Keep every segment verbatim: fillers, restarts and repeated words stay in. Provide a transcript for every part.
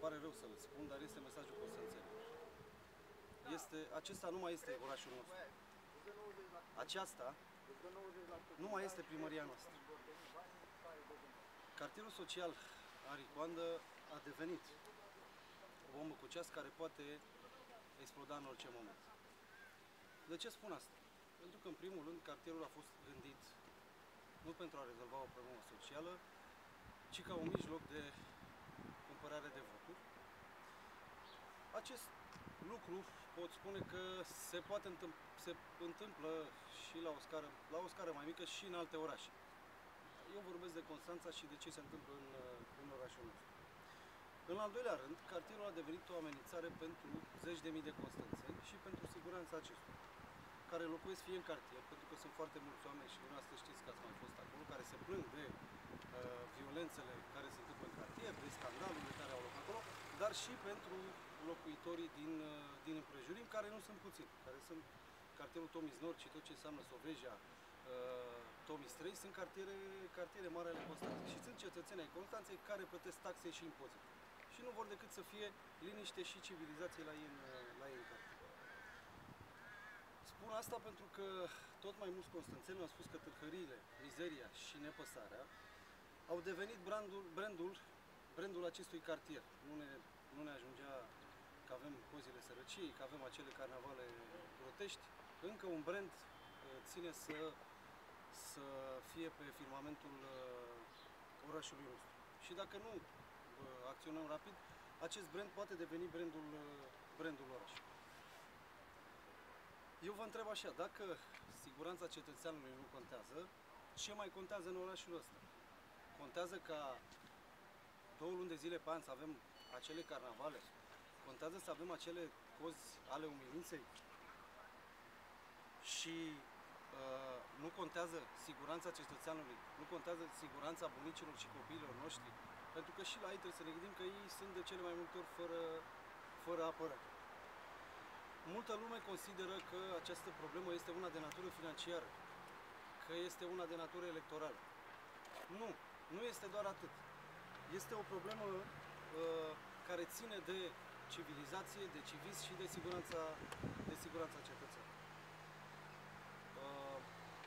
pare rău să-l spun, dar este mesajul constanțenilor. Este, acesta nu mai este orașul nostru. Aceasta nu mai este primăria noastră. Cartierul social Aricoandă a devenit o bombă cu ceas care poate exploda în orice moment. De ce spun asta? Pentru că, în primul rând, cartierul a fost gândit nu pentru a rezolva o problemă socială, ci ca un mijloc de cumpărare de voturi. Acest lucru pot spune că se poate întâmpla, se întâmplă și la o scară, la o scară mai mică și în alte orașe. Eu vorbesc de Constanța și de ce se întâmplă în, în orașul nostru. În al doilea rând, cartierul a devenit o amenințare pentru zeci de mii de constanțeni și pentru siguranța acestora, care locuiesc fie în cartier, pentru că sunt foarte mulți oameni și dumneavoastră știți că ați mai fost acolo, care se plâng de uh, violențele care se întâmplă în cartier, de scandalurile care au loc acolo, dar și pentru locuitorii din, uh, din împrejurim, care nu sunt puțini, care sunt cartierul Tomis Nord și tot ce înseamnă Soveja, uh, Tomis trei, sunt cartiere, cartiere mari ale Constanței și sunt cetățeni ai Constanței care plătesc taxe și impozite. Și nu vor decât să fie liniște și civilizație la ei în, la ei în cartier. Spun asta pentru că tot mai mulți constanțeni au spus că tâlhăriile, mizeria și nepăsarea au devenit brandul, brandul, brandul acestui cartier. Nu ne, nu ne ajungea că avem cozile sărăciei, că avem acele carnavale grotești. Încă un brand ține să, să fie pe firmamentul orașului nostru. Și dacă nu acționăm rapid, acest brand poate deveni brandul, brandul orașului. Eu vă întreb așa, dacă siguranța cetățeanului nu contează, ce mai contează în orașul ăsta? Contează ca două luni de zile pe an să avem acele carnavale? Contează să avem acele cozi ale umilinței? Și uh, nu contează siguranța cetățeanului, nu contează siguranța bunicilor și copiilor noștri? Pentru că și la ei trebuie să ne gândim că ei sunt de cele mai multe ori fără, fără apărare. Multă lume consideră că această problemă este una de natură financiară, că este una de natură electorală. Nu, nu este doar atât. Este o problemă uh, care ține de civilizație, de civism și de siguranța, de siguranța cetățenilor. Uh,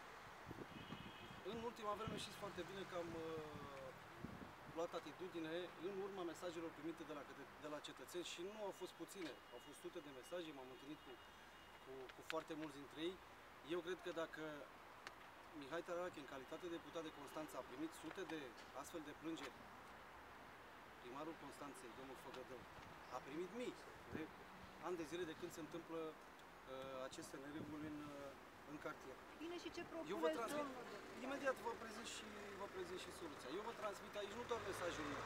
în ultima vreme știți foarte bine că am uh, luat atitudine în urma mesajelor primite de la, de la cetățeni și nu au fost puține, au fost sute de mesaje, m-am întâlnit cu, cu, cu foarte mulți dintre ei. Eu cred că dacă Mihai Tararache, în calitate de deputat de Constanța, a primit sute de astfel de plângeri, primarul Constanței, domnul Făgădău, a primit mii de ani de zile de când se întâmplă uh, aceste nereguli în, uh, în cartier. Bine, și ce propuneți, Eu vă transmit, domnul? imediat vă prezint, și, vă prezint și soluția. Eu vă transmit aici nu doar mesajul meu,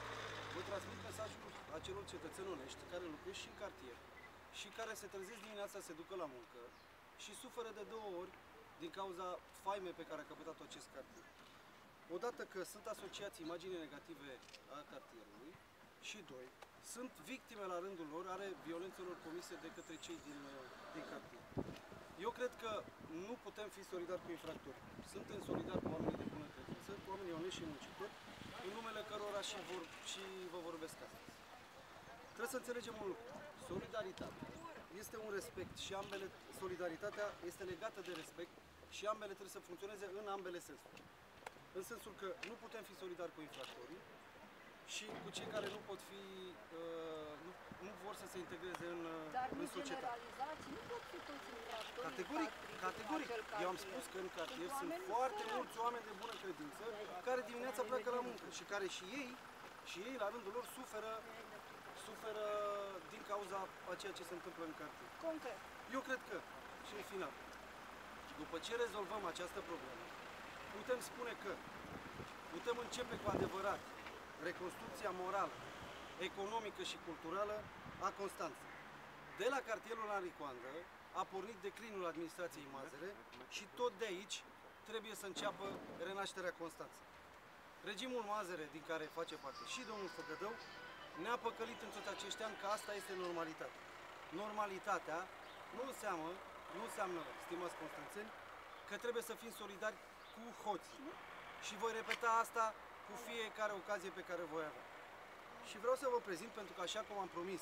vă transmit mesajul acelor cetățeni onești care locuiesc și în cartier și care se trezesc dimineața, se ducă la muncă și suferă de două ori din cauza faimei pe care a căpătat-o acest cartier. Odată că sunt asociați imagini negative a cartierului și, doi, sunt victime la rândul lor ale violențelor comise de către cei din, din cartier. Eu cred că nu putem fi solidari cu infractori. Suntem solidari cu oamenii de bună credință, cu oamenii onești și muncitori, în numele cărora și, vor, și vă vorbesc astăzi. Trebuie să înțelegem un lucru. Solidaritatea este un respect și ambele, solidaritatea este legată de respect și ambele trebuie să funcționeze în ambele sensuri. În sensul că nu putem fi solidari cu infractorii și cu cei care nu pot fi, uh, nu, nu vor să se integreze în, Dar în societate. Dar nu generalizați, nu pot fi toți infractorii. Categoric, categoric. Eu am spus că în cartier sunt foarte mulți oameni de bună credință care dimineața pleacă la muncă și care și ei, și ei la rândul lor suferă, suferă din cauza a ceea ce se întâmplă în cartier. Concret. Eu cred că, și în final, după ce rezolvăm această problemă, putem spune că putem începe cu adevărat reconstrucția morală, economică și culturală a Constanței. De la cartierul Aricoandă a pornit declinul administrației Mazăre și tot de aici trebuie să înceapă renașterea Constanței. Regimul Mazăre, din care face parte și domnul Făgădău, ne-a păcălit în toți acești ani că asta este normalitatea. Normalitatea nu înseamnă, nu înseamnă, stimați constanțeni, că trebuie să fim solidari cu hoții. Și voi repeta asta cu fiecare ocazie pe care voi avea. Și vreau să vă prezint, pentru că așa cum am promis,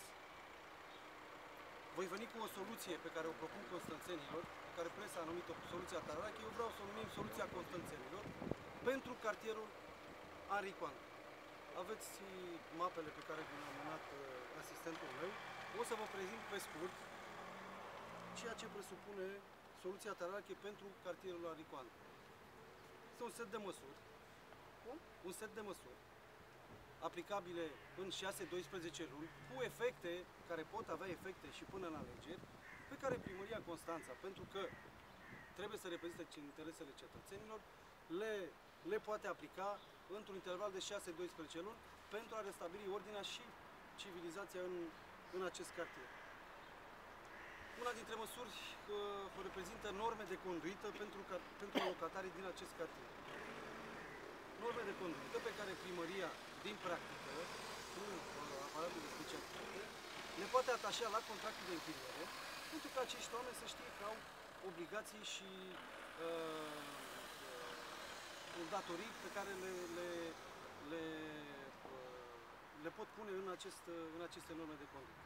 voi veni cu o soluție pe care o propun constanțenilor, pe care presa a numit-o soluția Tararache, eu vreau să o numim soluția constanțenilor pentru cartierul Aricoan. Aveți mapele pe care vi le-a mânat asistentul meu. O să vă prezint pe scurt ceea ce presupune soluția Tararache pentru cartierul Aricoan. Este un set de măsuri, un set de măsuri aplicabile în șase doisprezece luni, cu efecte care pot avea efecte și până în alegeri, pe care Primăria Constanța, pentru că trebuie să reprezinte interesele cetățenilor, le, le poate aplica într-un interval de șase doisprezece luni pentru a restabili ordinea și civilizația în, în acest cartier. Una dintre măsuri uh, reprezintă norme de conduită pentru, pentru locatarii din acest cartier. Norme de conduită pe care primăria, din practică, cu uh, aparatul de specialitate, le poate atașa la contractul de închiriere, pentru că acești oameni să știe că au obligații și uh, datorii pe care le, le, le, uh, le pot pune în, acest, în aceste norme de conduită.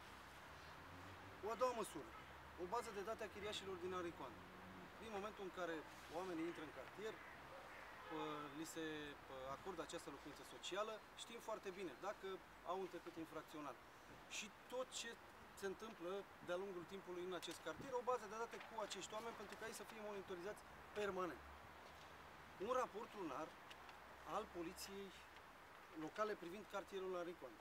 O a doua măsură, o bază de date a chiriașilor din Aricoan. Din momentul în care oamenii intră în cartier, li se acordă această locuință socială, știm foarte bine dacă au un trecut infracțional. Și tot ce se întâmplă de-a lungul timpului în acest cartier, o bază de date cu acești oameni pentru ca ei să fie monitorizați permanent. Un raport lunar al poliției locale privind cartierul Aricoan.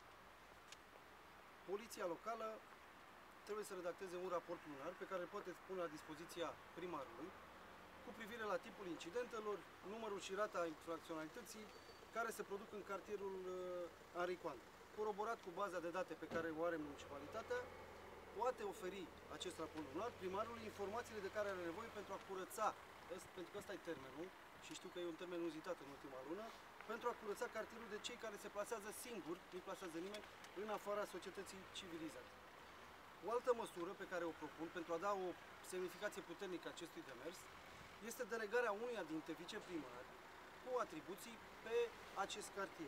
Poliția locală trebuie să redacteze un raport lunar pe care îl poate pune la dispoziția primarului cu privire la tipul incidentelor, numărul și rata infracționalității care se produc în cartierul uh, Aricoan. Coroborat cu baza de date pe care o are municipalitatea, poate oferi acest raport lunar primarului informațiile de care are nevoie pentru a curăța, pentru că ăsta e termenul, și știu că e un termen uzitat în ultima lună, pentru a curăța cartierul de cei care se plasează singuri, nu-i plasează nimeni, în afara societății civilizate. O altă măsură pe care o propun pentru a da o semnificație puternică acestui demers este delegarea unuia dintre viceprimari cu atribuții pe acest cartier.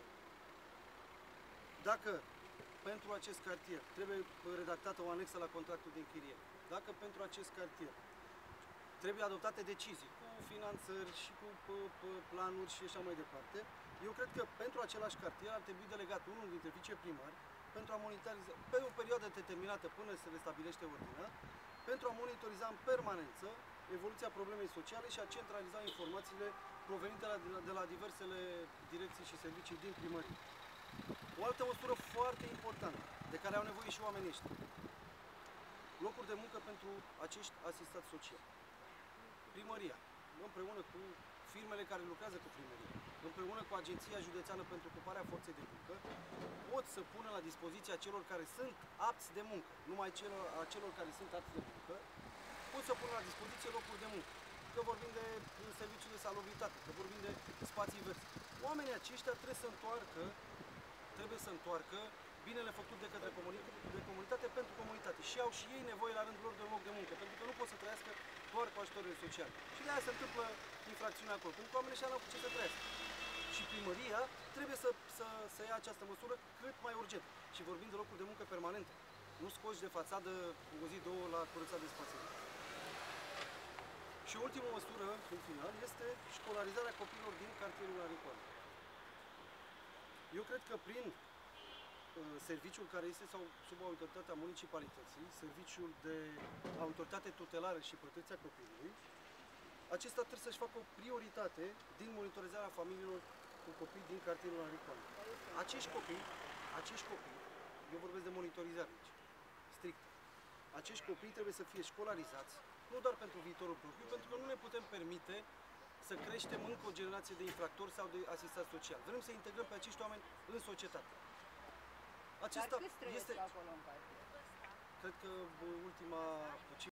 Dacă pentru acest cartier trebuie redactată o anexă la contractul de închiriere, dacă pentru acest cartier trebuie adoptate decizii cu finanțări și cu planuri și așa mai departe, eu cred că pentru același cartier ar trebui delegat unul dintre viceprimari pentru a monitoriza pe o perioadă determinată până se restabilește ordinea, pentru a monitoriza în permanență evoluția problemei sociale și a centraliza informațiile provenite de la, de la diversele direcții și servicii din primărie. O altă măsură foarte importantă, de care au nevoie și oamenii ăștia. Locuri de muncă pentru acești asistați sociali. Primăria, împreună cu firmele care lucrează cu primăria, împreună cu Agenția Județeană pentru Ocuparea Forței de Muncă, pot să pună la dispoziția celor care sunt apți de muncă, numai celor, a celor care sunt apți de muncă, pot să pună la dispoziție locuri de muncă. Că vorbim de serviciul de salubritate, că vorbim de spații verzi. Oamenii aceștia trebuie să întoarcă, trebuie să întoarcă binele făcut de către comunitate, de comunitate pentru comunitate. Și au și ei nevoie la rândul lor de un loc de muncă, pentru că nu pot să trăiască doar cu ajutorile sociale. Și de aia se întâmplă infracțiunea acolo, pentru că oamenii ăștia n-au cu ce să trăiască. Și primăria trebuie să, să, să ia această măsură cât mai urgent. Și vorbim de locuri de muncă permanente. Nu scoși de fațadă o zi, două la curățat de spații. Și ultima măsură, în final, este școlarizarea copiilor din cartierul Aricoan. Eu cred că prin uh, serviciul care este sau sub autoritatea municipalității, serviciul de autoritate tutelară și protecția copilului, acesta trebuie să-și facă o prioritate din monitorizarea familiilor cu copii din cartierul Aricoan. Acești copii, acești copii, eu vorbesc de monitorizare aici, strict, acești copii trebuie să fie școlarizați, nu doar pentru viitorul propriu, pentru că nu ne putem permite să creștem încă o generație de infractori sau de asistați sociali. Vrem să integrăm pe acești oameni în societate. Acesta Dar câți trăiesc este, acolo în cartier? cred că ultima